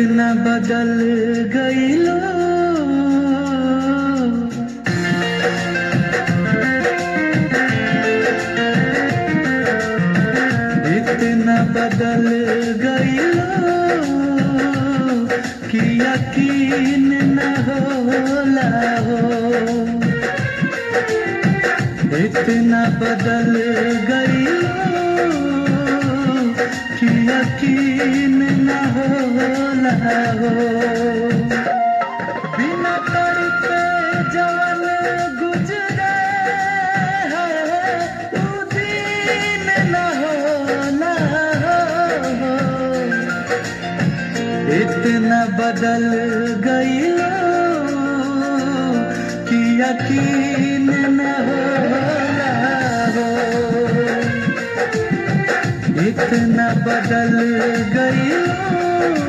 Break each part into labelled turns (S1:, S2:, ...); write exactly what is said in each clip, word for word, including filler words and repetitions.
S1: इतना बदल गईलो, इतना बदल गईलो कि यकीन न होला हो। इतना बदल गईलो कि यकीन न होला हो। बिना तड़पे जवन गुजरे है उ दिन न होला हो। इतना बदल गईलो कि यकीन न होला हो। इतना बदल गईलो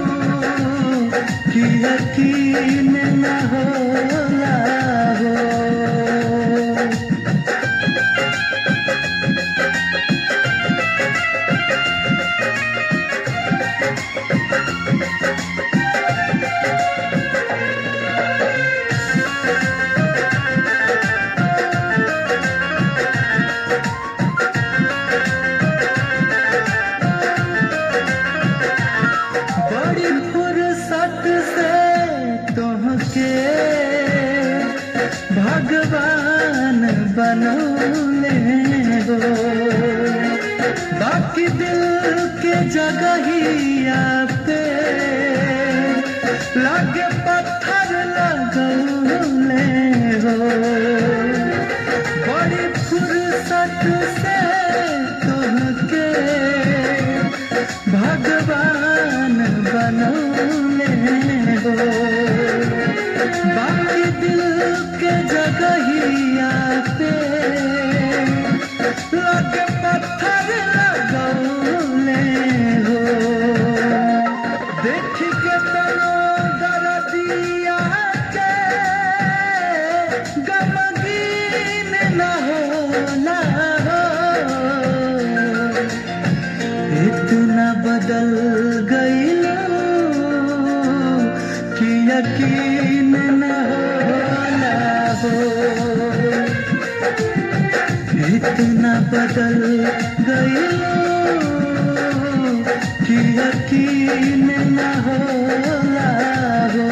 S1: कि यकीन न होला हो। बड़ी फुर्सत से तुमके भगवान बनौले हो। बाकी दिल के जगहिया पे लागे पत्थर लगौले हो। बड़ी फुर्सत से तुमके भगवान बनौले हो। बाकी दिल के जगहिया पे लगे पत्थर लगौले हो। देख के तनो दर्दिया के गमगीन न होला हो। इतना बदल गईलो कि यकीन न होला हो। इतना बदल गईलो कि यकीन न होला हो।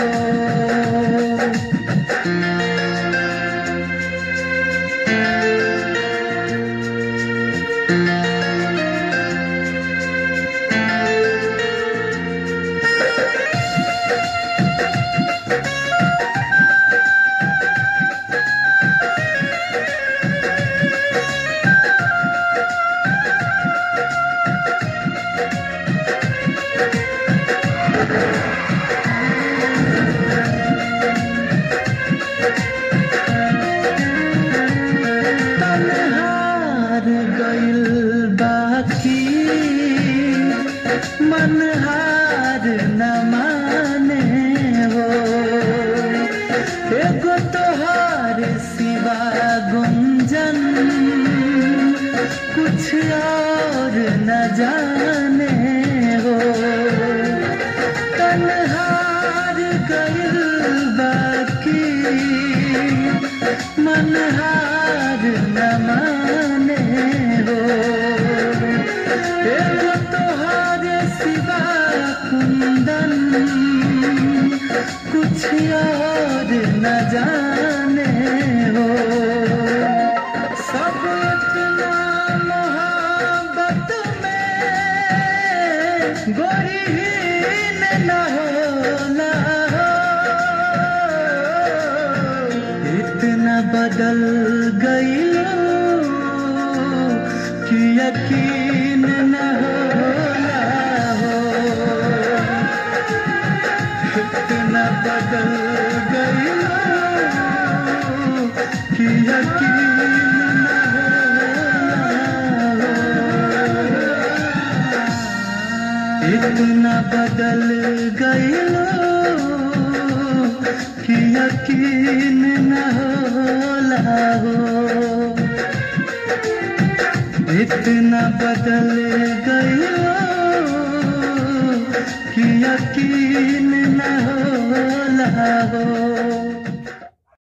S1: गइल बाकी मन हार न माने हो। एगो तोहार सिवा गुंजन कुछ और न जाने हो। तन्हार गइल बाकी मन हार न माने हो। एगो तोहारे सिवा कुंदन कुछ और न जाने हो। सब इतना मोहब्बत में गोरीहीन न होला हो। इतना बदल गईलो कि यकीन न होला हो। इतना बदल गईलो कि यकीन न होला हो। इतना बदल गईलो कि यकीन न होला हो। इतना बदल गयो कि यकीन न होला हो।